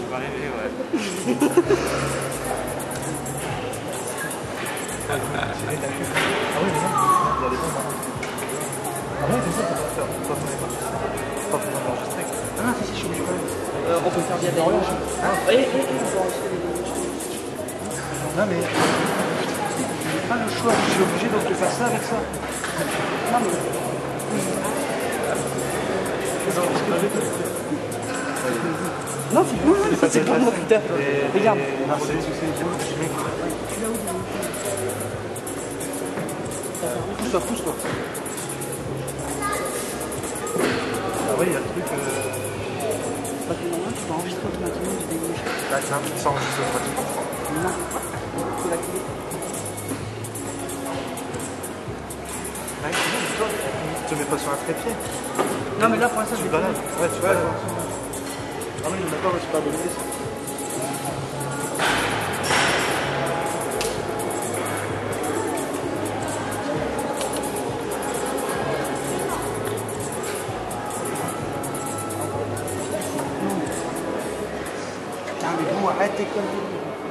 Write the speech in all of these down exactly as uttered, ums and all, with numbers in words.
va arriver, ouais. Ah oui, mais non, il y a des bons moments. Ah ouais, c'est ça, ça va faire. Toi, tu n'es pas. Pas besoin d'enregistrer. Ah, si, si, je suis obligé quand même. Euh, on peut faire via des oranges. Ah, et, et, et, on peut enregistrer les deux. Non, mais. J'ai pas le choix, je suis obligé donc de faire ça avec ça. Non, mais. Non, c'est bon, c'est pas moi, putain. Regarde. Pousse-toi, pousse-toi. Ah oui, il y a le truc. Euh... Bah, tu peux enregistrer automatiquement du début. Bah, tiens, ça enregistre automatiquement. Non, faut l'activer. Ouais, toi, tu te mets pas sur un trépied. Non, mais là, pour l'instant, Tu je te balades. Ouais, tu balades. Ah oui, d'accord, c'est pas bonne idée ça. Putain, mais bon, arrête tes conneries.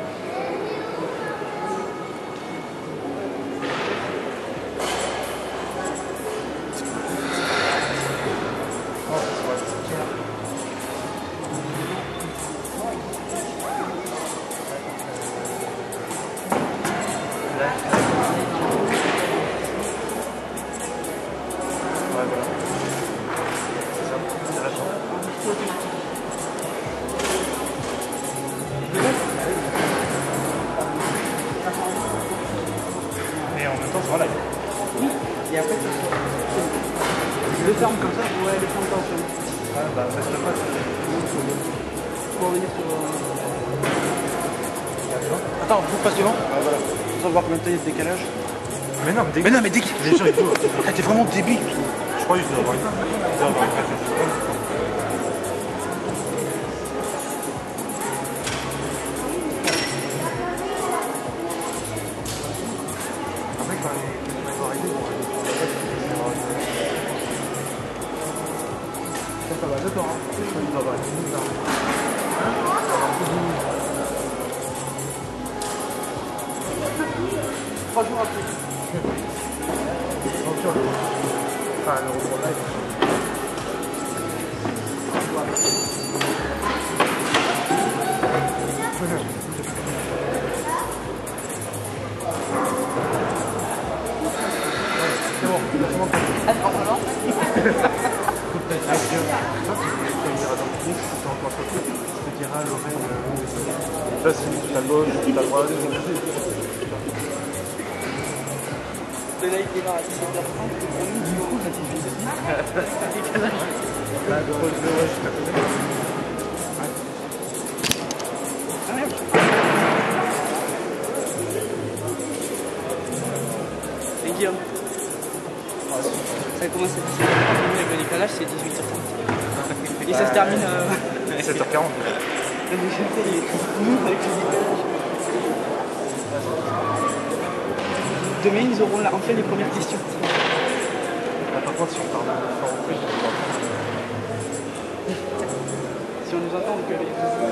Mais en même temps, voilà. Oui, et après, ça se le ferme comme ça, ouais, les points de tension. Ouais, bah, reste pas. Pour revenir sur. Attends, vous passe devant. Ah, voilà. Sans voir combien de temps il y a de décalage. Mais non, mais, Mais non, mais dès qu'il. les gens, ils jouent. Ah, t'es vraiment débile. Je crois qu'ils doivent avoir une. Ils doivent avoir une carte. Après, quand ils vont arriver, ils vont arriver. Ça va, d'accord. Je crois qu'il doit avoir une minute là. Trois jours après. Enfin, le retour live. C'est bon, c'est bon. Attends, alors. Tu te diras à l'oreille, ça c'est ta gauche, ta droite. Le live démarre à dix-sept heures trente, du coup, ça t'est décalage. Là, de ouais, je t'appelle. Ah merde. Et Guillaume. Ça commence à dix-sept heures trente, avec le décalage, c'est dix-huit heures trente. Et ça se termine à sept heures quarante. Le décalage, il est tout avec le décalage. Demain, ils auront là, en fait les premières questions. Ah, par contre, si on parle de fort en plus, on va Si on nous entend, on peut aller.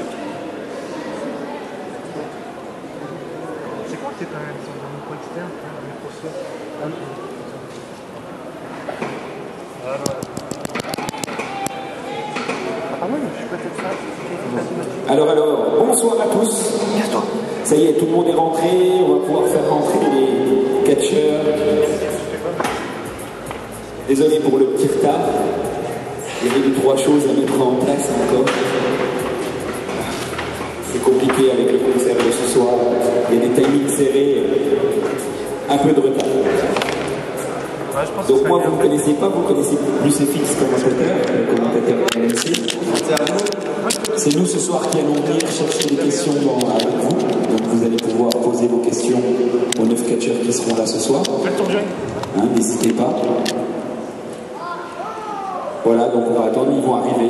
c'est quoi que t'es quand même sur un micro externe, un micro son? Ah non. Alors. Ah oui, je suis peut-être ça. Alors, alors, bonsoir à tous. Ça y est, tout le monde est rentré. On va pouvoir faire rentrer les catcheurs. Désolé pour le petit retard. Il y avait deux, trois choses à mettre en place encore. C'est compliqué avec le concert de ce soir. Il y a des timings serrés. Un peu de retard. Ouais, je pense Donc moi, vous ne connaissez pas, vous connaissez plus F X commentateur, euh, commentateur M M C. C'est nous ce soir qui allons venir chercher des questions dans, avec vous. Donc vous allez pouvoir poser vos questions aux neuf catcheurs qui seront là ce soir. Hein, n'hésitez pas. Voilà, donc on va attendre, ils vont arriver.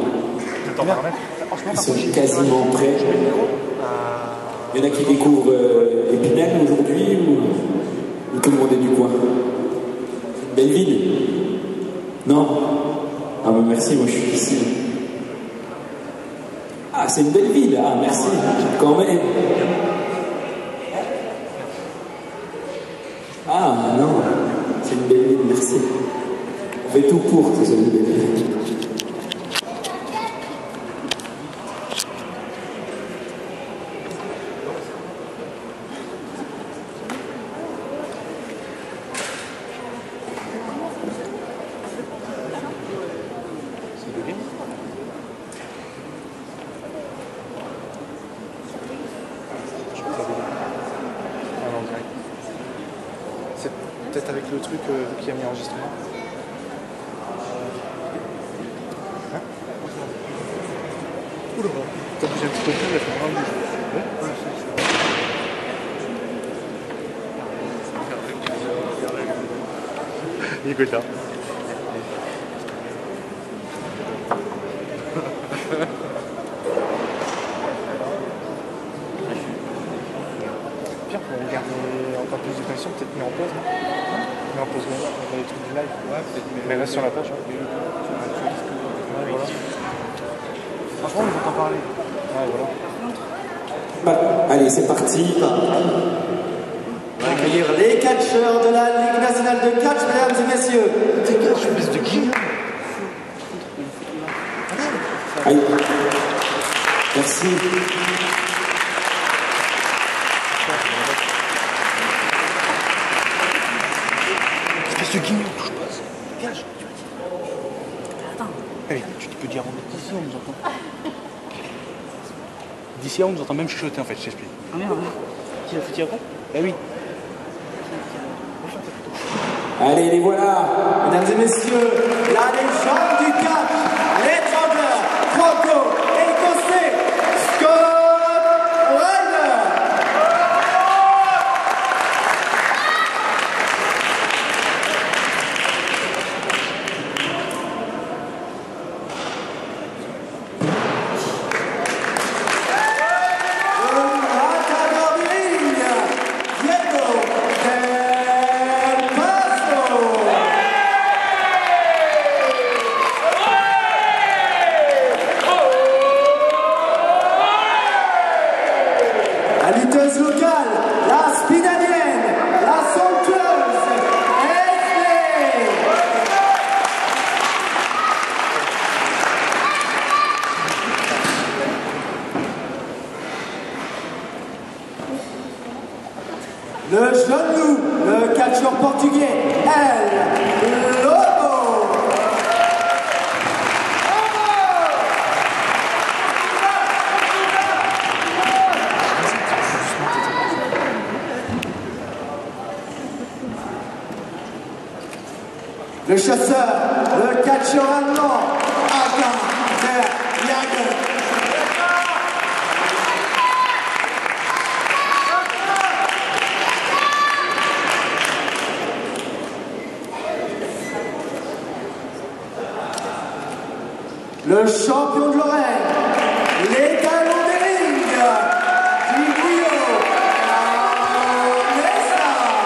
Ils sont quasiment prêts. Il y en a qui découvrent euh, Épinal aujourd'hui ou, ou tout le monde est du coin? Belleville? Non? Ah ben merci, moi je suis ici. Ah, c'est une belle ville, ah, merci, quand même. Ah, non, c'est une belle ville, merci. On fait tout pour que ce soit une belle ville. C'est peut-être avec le truc euh, qui a mis enregistrement. Hein? Oula, t'as bougé un petit peu plus, là, c'est vraiment bouge. Ouais, ouais, c'est ça. Écoute là. Pire pour regarder encore plus de questions, peut-être mis en pause, non? Mis en pause, on va les trucs du live. Ouais, peut-être. Mais reste sur la page. Hein. Ouais, voilà. Franchement, on veut t'en parler. Ouais, voilà. Bah, allez, c'est parti. On va accueillir les catcheurs de la Ligue nationale de catch, mesdames et messieurs. T'es catch, je suis de qui? Aïe. Merci. Espèce de guignol, touche pas ça. Dégage. Attends. Allez, tu peux dire d'ici, on nous entend. D'ici, on nous entend même chuchoter en fait, je t'explique. Ah merde, qui a foutu après? Eh oui. Allez, les voilà. Mesdames et messieurs, la légende du catch, l'étrangleur, franco-écossais, Scott Ryder. La lutteuse locale, la spinalienne, la somptueuse, Esme. Le jeune loup, le catcheur portugais, El Lobo. Le chasseur, le catcheur allemand, Adam der Jager. Le champion de Lorraine, les talons des rings, du Rio, Nessa.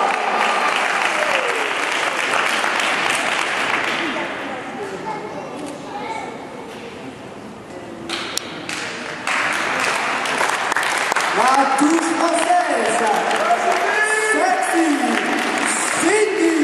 La touche française, Sexy Cindy.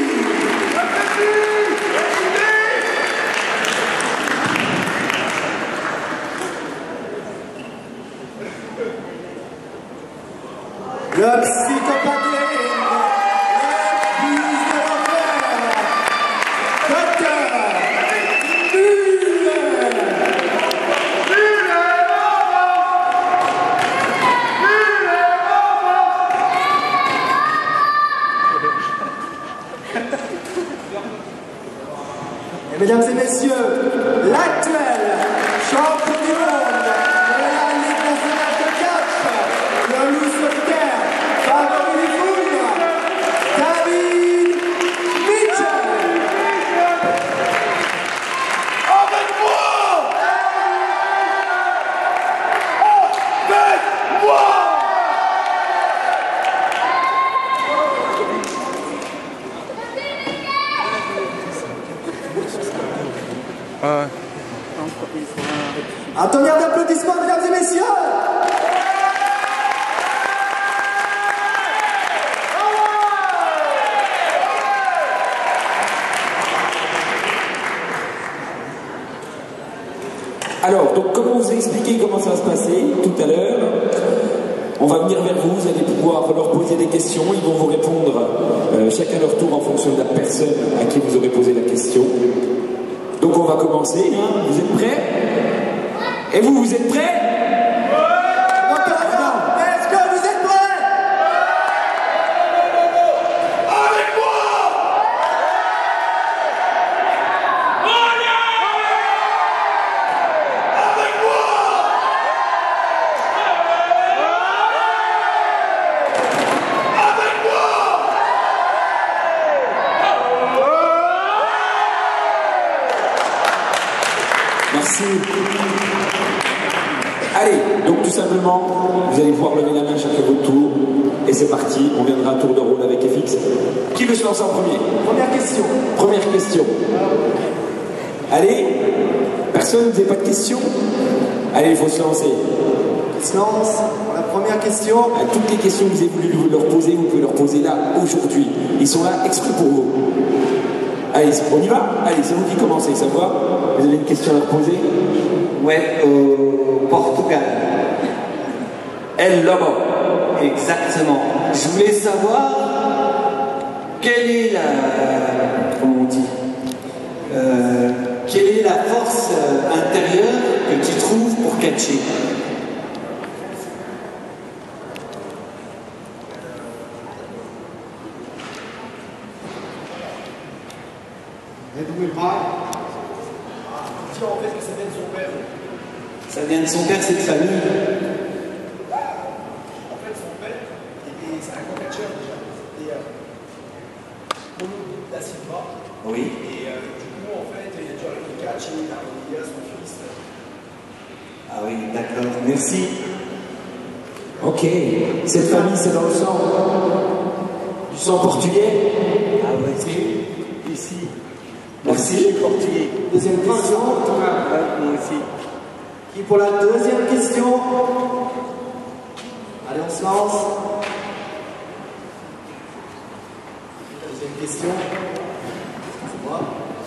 Le psychopathe des rings, le fils de l'enfer, Docteur Muller. Et mesdames et messieurs, l'actuel champion du monde de la Ligue nationale de catch, le loup solitaire, favori des foules, David Mitchell. Avec moi! Avec moi! Un tonnerre d'applaudissements, mesdames et messieurs. Alors, donc, comme on vous a expliqué comment ça va se passer tout à l'heure, on va venir vers vous, vous allez pouvoir leur poser des questions, ils vont vous répondre euh, chacun leur tour en fonction de la personne à qui vous aurez posé la question. Donc on va commencer, hein. Vous êtes prêts? Et vous, vous êtes prêts? Est-ce que vous êtes prêts? Avec moi! Avec moi! Avec moi! Merci. Allez, donc tout simplement, vous allez pouvoir lever la main chacun votre tour. Et c'est parti, on viendra à tour de rôle avec F X. Qui veut se lancer en premier? Première question. Première question. Allez, personne, vous n'avez pas de questions? Allez, il faut se lancer. On se lance pour la première question. À toutes les questions que vous avez voulu leur poser, vous pouvez leur poser là, aujourd'hui. Ils sont là exprès pour vous. Allez, on y va? Allez, c'est vous qui commencez, ça va? Vous avez une question à leur poser? Ouais, au Portugal. El Lobo. Exactement. Je voulais savoir quelle est la... Comment on dit euh, Quelle est la force intérieure que tu trouves pour catcher? Edwin Pye. Dis en fait que ça vient de son père. Ça vient de son père, c'est de famille. En fait, son père, c'est un grand catcheur déjà. C'était Paulo da Silva. Oui. Et euh, du coup, en fait, il a déjà arrêté le catch et il a relégué à son fils. Ah oui, d'accord. Merci. Ok. Cette famille, c'est dans le sang. Du sang portugais? Ah ouais, c'est ici. Merci. Portugais. Deuxième question. Ah, moi aussi. Qui pour la deuxième question? Allez, on se lance. Deuxième question. C'est moi.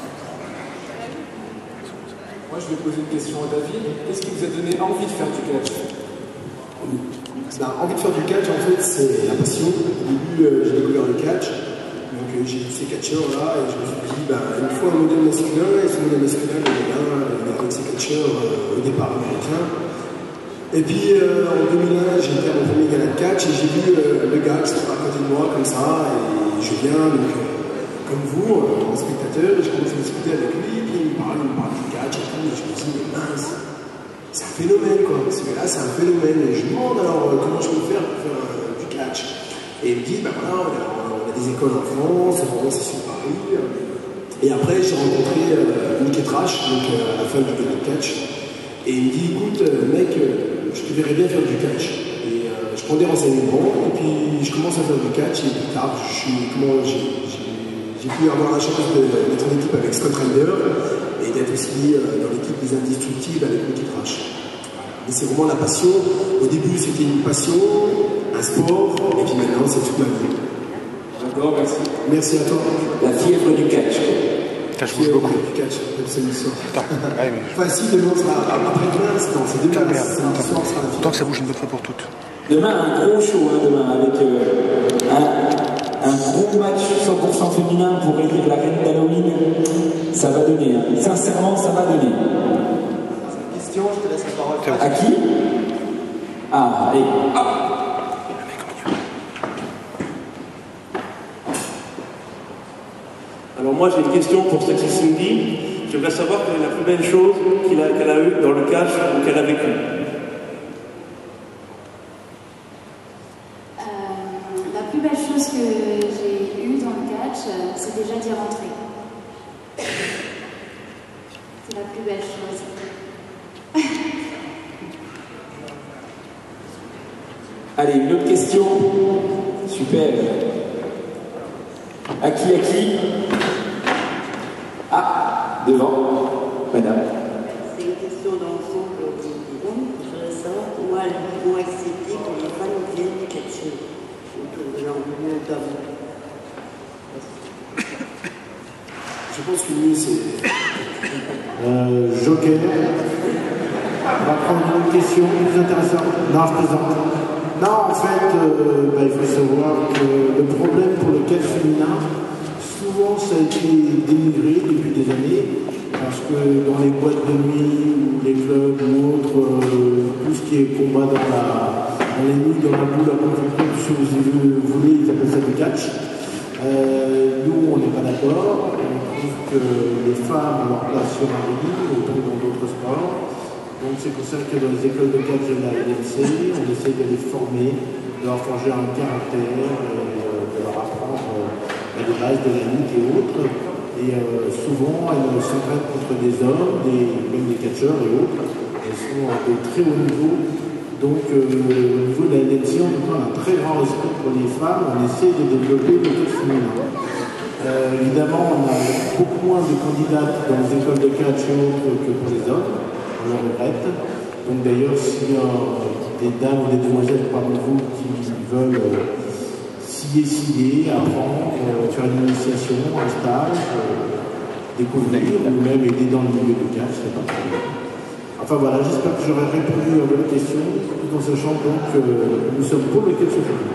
Moi, je vais poser une question à David. Qu'est-ce qui vous a donné envie de faire du catch? Ben, envie de faire du catch, en fait, c'est la passion. Au début, euh, j'ai découvert le catch. Donc, euh, j'ai vu ces catcheurs-là et je me suis dit, ben, il faut un modèle masculin. Et ce modèle masculin, il est là, il est avec ces catcheurs euh, au départ américain. Et puis, euh, en deux mille un, j'ai été à mon premier gala de catch et j'ai vu euh, le gars qui se trouve à côté de moi, comme ça. Et je viens, donc, euh, comme vous, euh, en spectateur, et je commence à discuter avec lui. Et puis, il me parle, il me parle du catch et tout. Et je me dis, mais mince. C'est un phénomène, quoi. Ce gars-là, c'est un phénomène. Et je lui demande alors euh, comment je peux faire pour faire euh, du catch. Et il me dit, ben voilà, on a, on a des écoles en France, on c'est sur Paris. Et après, j'ai rencontré euh, Nick Trash, donc euh, à la fin du gala de catch. Et il me dit, écoute, euh, mec, euh, je te verrais bien faire du catch. Et euh, je prends des renseignements, et puis je commence à faire du catch. Et plus tard, je suis, comment, j'ai, j'ai, j'ai pu avoir la chance de, d'être en équipe avec Scott Ryder et d'être aussi euh, dans l'équipe des Indestructibles avec Nick Trash. Mais c'est vraiment la passion. Au début, c'était une passion, un sport, et puis maintenant, c'est toute ma vie. D'accord, merci. Merci à toi. La fièvre du catch. Ça, je bouge beaucoup. Du catch, c'est une histoire. Ouais, mais je- Enfin, si, demain, sera après-demain, c'est non, c'est demain, Merde, c'est une histoire, sera la Tant fièvre. que ça bouge une bonne fois pour toutes. Demain, un gros show, hein, demain, avec euh, un, un gros match cent pour cent féminin pour élire la reine d'Halloween. Ça va donner, hein. Sincèrement, ça va donner. Question, je te laisse la parole. À qui? Ah, allez, hop. Alors moi j'ai une question pour Sexy Cindy. J'aimerais savoir quelle est la plus belle chose qu'il a, qu'elle a eue dans le catch ou qu'elle a vécu. Euh, la plus belle chose que j'ai eue dans le catch, euh, c'est déjà d'y rentrer. C'est la plus belle chose. Allez, une autre question. Super. À qui, à qui? Ah, devant, madame. C'est une question dans le sens, extrêmement excité quand les fans viennent catcher autour de leur milieu d'avant. Je pense que lui, c'est euh, Joker. On va prendre une question plus intéressante. Non, je plaisante. Non, en fait, euh, bah, il faut savoir que le problème pour le catch féminin, souvent ça a été dénigré depuis des années, parce que dans les boîtes de nuit, ou les clubs ou autres, euh, tout ce qui est combat dans, la, dans les nuits, dans la boule, la conférence, si vous voulez, ils appellent ça du catch. Euh, nous, on n'est pas d'accord. On trouve que les femmes ont leur place sur un ring, autant dans d'autres sports. Donc c'est pour ça que dans les écoles de catch de la L N C, on essaie de les former, de leur forger un caractère, et euh, de leur apprendre euh, les bases de la lutte et autres. Et euh, souvent, elles s'entraînent contre des hommes, des, même des catcheurs et autres. Elles sont de très haut niveau. Donc euh, au niveau de la L N C, on a un très grand respect pour les femmes. On essaie de développer le catch féminin. Euh, évidemment, on a beaucoup moins de candidates dans les écoles de catch et autres que pour les hommes. On le regrette. Donc d'ailleurs, s'il y a des dames ou des demoiselles parmi vous qui veulent euh, s'y essayer, apprendre, euh, faire une initiation, un stage, euh, découvrir, ou même aider dans le milieu du catch, c'est pas problème. Enfin voilà, j'espère que j'aurai répondu à votre question, tout en sachant donc que nous sommes pour le catch féminin.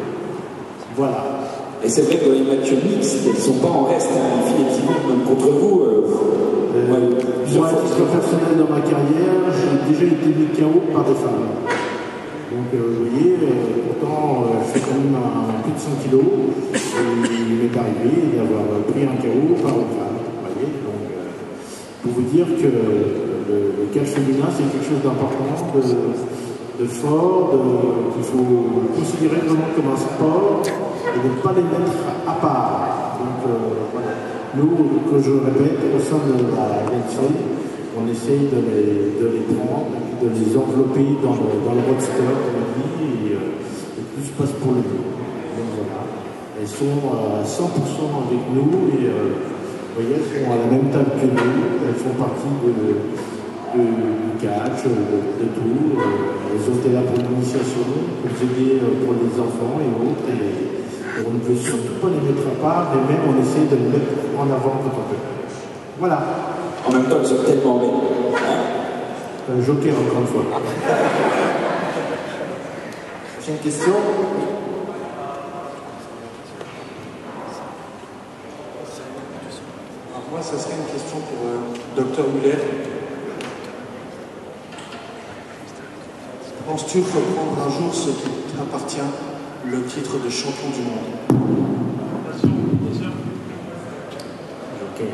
Voilà. Et c'est vrai que dans les matchs mixtes, elles ne sont pas en reste, hein. Les filles, effectivement, même contre vous. Euh, euh, ouais, moi, à titre personnel dans ma carrière, j'ai déjà été mis K O par des femmes. Donc, euh, vous voyez, euh, pourtant, euh, je fais quand même un, plus de cent kilos, et il m'est arrivé d'avoir pris un K O par une femme. Vous voyez, donc, euh, pour vous dire que le, le catch féminin, c'est quelque chose d'important, de, de fort, qu'il faut considérer vraiment comme un sport, et de ne pas les mettre à part. Donc euh, voilà. Nous, que je répète, au sein de la L N C, on essaye de les, de les prendre, de les envelopper dans le, dans le roadster, comme on dit, et, euh, et tout se passe pour le mieux. Donc voilà. Elles sont à cent pour cent avec nous, et euh, vous voyez, elles sont à la même table que nous, elles font partie de, de, du catch, de, de tout. Elles ont été là pour l'initiation, pour nous aider pour les enfants et autres. Et, on ne veut surtout pas les mettre à part, mais même on essaie de les mettre en avant quand on peut. Voilà. En même temps, ils sont tellement belles. Euh, Joker, encore une fois. Prochaine question. Alors moi, ça serait une question pour euh, docteur Muller. Penses-tu reprendre un jour ce qui t'appartient, le titre de champion du monde? Joker.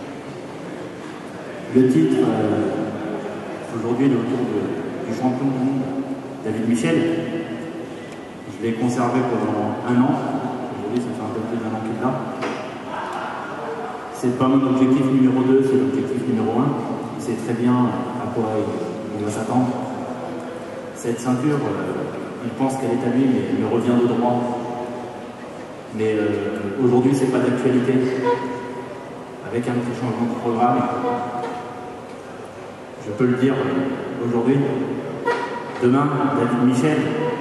Le titre, euh, aujourd'hui, est autour de, du champion du monde, David Michel. Je l'ai conservé pendant un an. Aujourd'hui, ça fait un peu plus d'un an qu'il est là. C'est pas mon objectif numéro deux, c'est l'objectif numéro un. Il sait très bien à quoi on va s'attendre. Cette ceinture, euh, il pense qu'elle est à lui, mais elle me revient de droit. Mais euh, aujourd'hui, c'est pas d'actualité. Avec un petit changement de programme, je peux le dire aujourd'hui. Demain, David Michel,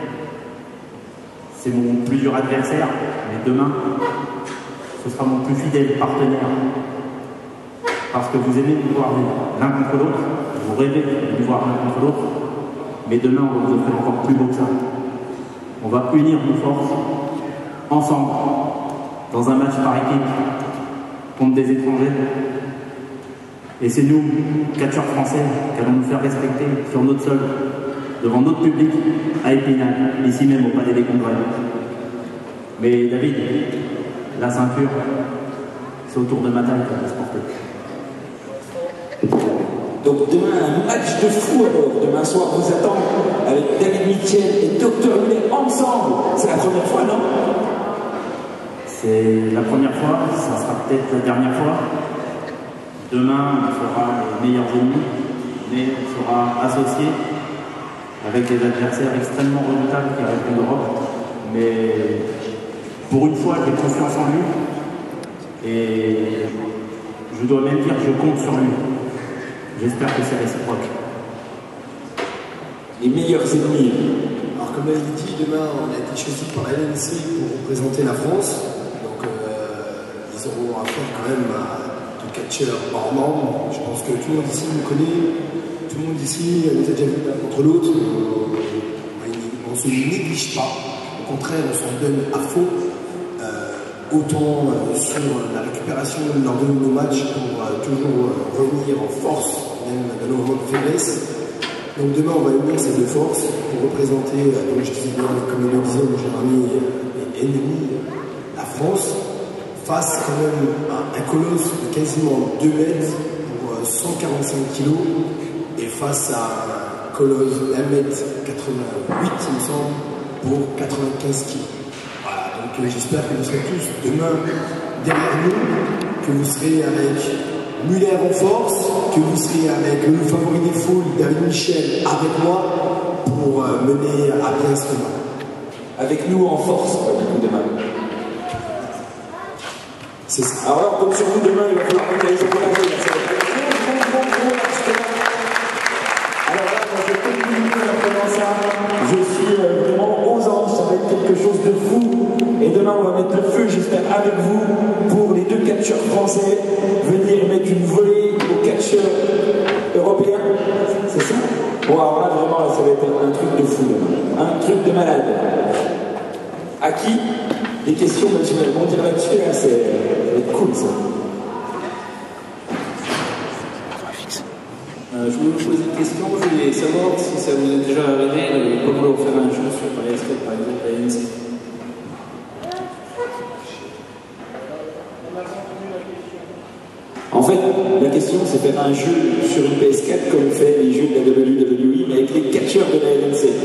c'est mon plus dur adversaire, mais demain, ce sera mon plus fidèle partenaire. Parce que vous aimez nous voir l'un contre l'autre, vous rêvez de nous voir l'un contre l'autre, mais demain, on va vous offrir encore plus beau que ça. On va unir nos forces, ensemble, dans un match par équipe, contre des étrangers. Et c'est nous, catcheurs français, qui allons nous faire respecter sur notre sol, devant notre public, à Épinal, ici même au Palais des Congrès. Mais David, la ceinture, c'est autour de ma taille qu'on va se porter. Donc demain, un match de fou alors. Demain soir, vous attend avec David Mitchell et docteur Muller ensemble. C'est la première fois, non? C'est la première fois, ça sera peut-être la dernière fois. Demain, on sera les meilleurs ennemis, mais on sera associés avec des adversaires extrêmement redoutables qui arrivent en Europe. Mais pour une fois, j'ai confiance en lui et je dois même dire que je compte sur lui. J'espère que c'est réciproque. Les meilleurs ennemis. Alors comme elle l'a dit, demain on a été choisi par la L N C pour représenter la France. Donc euh, ils auront affaire quand même à des catcheurs hors normes. Je pense que tout le monde ici nous connaît, tout le monde ici nous a déjà vu l'un contre l'autre. On ne se néglige pas, au contraire on s'en donne à fond. Autant euh, sur la récupération lors de nos matchs pour euh, toujours euh, revenir en force, même dans nos moments de faiblesse. Donc demain, on va unir ces deux forces pour représenter, euh, comme je disais bien, comme le disait mon cher ami et ennemi, la France, face quand même à un colosse de quasiment deux mètres pour euh, cent quarante-cinq kilos et face à un colosse d'un mètre quatre-vingt-huit, il me semble, pour quatre-vingt-quinze kilos. Donc j'espère que vous serez tous demain derrière nous, que vous serez avec Muller en force, que vous serez avec le favori des foules, David Michel, avec moi, pour euh, mener à bien ce combat. Avec nous en force, quoi, du coup, demain. C'est ça. Alors, comme sur vous demain, il va falloir que vous ayez Alors là, moi, je continue en ça. Je suis euh, vraiment aux anges, ça va être quelque chose de fou. Et demain, on va mettre le feu, j'espère, avec vous, pour les deux catcheurs français, venir mettre une volée aux catcheurs européens. C'est ça? Bon, alors là, vraiment, là, ça va être un truc de fou, là. Un truc de malade. À qui? Des questions, même si je vais rebondir là-dessus, là, c'est ça va être cool, ça. Euh, je voulais vous poser une question, je voulais savoir si ça vous est déjà arrivé de comment faire un jeu sur P S quatre, par exemple, à L N C. En fait, la question, c'est faire un jeu sur une P S quatre comme fait les jeux de la W W E, mais avec les catcheurs de la L N C.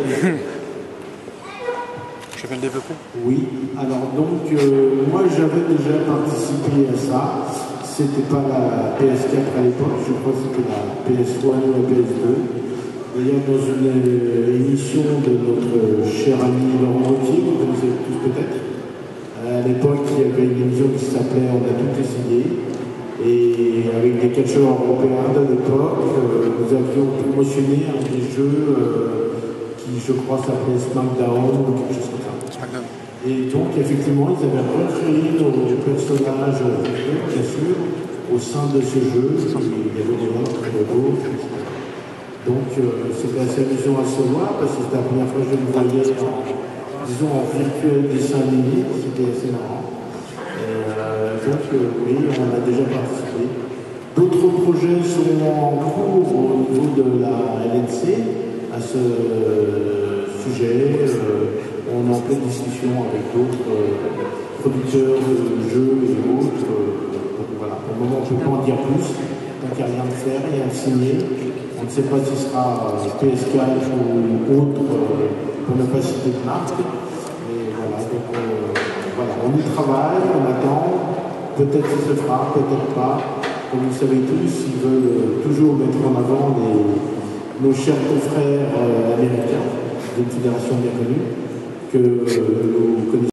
Je vais le développer. Oui, alors donc, euh, moi j'avais déjà participé à ça. C'était pas la P S quatre à l'époque, je crois que c'était la P S un ou la P S deux. D'ailleurs, dans une euh, émission de notre cher ami Laurent Gauthier, vous connaissez tous peut-être, à l'époque, il y avait une émission qui s'appelait On a tout essayé. Et avec des catcheurs européens de l'époque, euh, nous avions promotionné un des jeux euh, qui, je crois, s'appelait SmackDown ou quelque chose comme ça. SmackDown. Et donc, effectivement, ils avaient recréé nos personnages, bien sûr, au sein de ce jeu. Il y avait des gens très beaux. Donc, euh, c'était assez amusant à se voir parce que c'était la première fois que je le voyais en, disons, en virtuel dessin animé. C'était assez marrant. Et, euh, donc, euh, oui, on a déjà participé. D'autres projets sont en cours au niveau de la L N C à ce euh, sujet. Euh, on est en pleine discussion avec d'autres euh, producteurs de jeux et autres. Euh, donc voilà, pour le moment, on ne peut pas en dire plus. Donc il n'y a rien de faire, rien de signé. On ne sait pas si ce sera euh, P S quatre ou autre, euh, pour ne pas citer de marque. Et voilà, donc euh, voilà, on y travaille, on attend. Peut-être que ce se fera, peut-être pas. Comme vous le savez tous, ils veulent toujours mettre en avant les, nos chers confrères euh, américains d'une fédération bien connue que euh, nous connaissons.